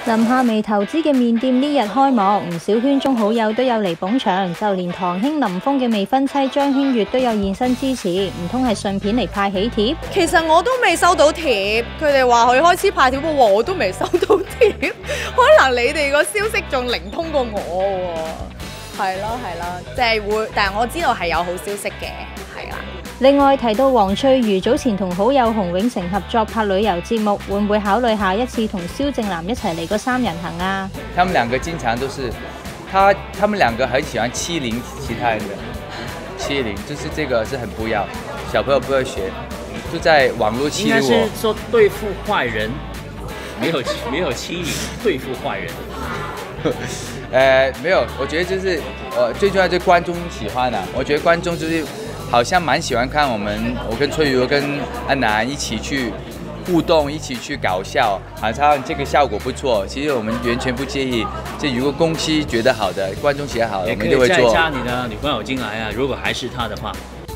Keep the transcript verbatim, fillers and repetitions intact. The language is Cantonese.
林夏薇投資嘅麵店呢日開幕，唔少圈中好友都有嚟捧場，就連堂兄林峰嘅未婚妻張馨月都有現身支持，唔通係順便嚟派喜帖？ 其實我都未收到貼，佢哋話佢開始派帖，我都未收到貼，可能你哋個消息仲靈通過我喎。係咯係咯，即係會，但係我知道係有好消息嘅，係啦。 另外提到黃翠如早前同好友洪永城合作拍旅遊節目，會唔會考慮下一次同蕭正楠一齊嚟個三人行啊？ 他們兩個經常都是，他他們兩個很喜歡欺凌其他人的，欺凌就是這個是很不要，小朋友不要學，就在網絡欺凌我。 應該是說對付壞人，沒有沒有欺凌，對付壞人。 呃，沒有，我覺得就是呃最重要就是觀眾喜歡啊，我覺得觀眾就是好像蠻喜歡看我們，我跟翠如跟安南一起去互動，一起去搞笑，好像這個效果不錯。其實我們完全不介意，就如果公司覺得好的，觀眾寫好的，我們就會做。 也可以再加你的女朋友進來啊，如果還是他的話。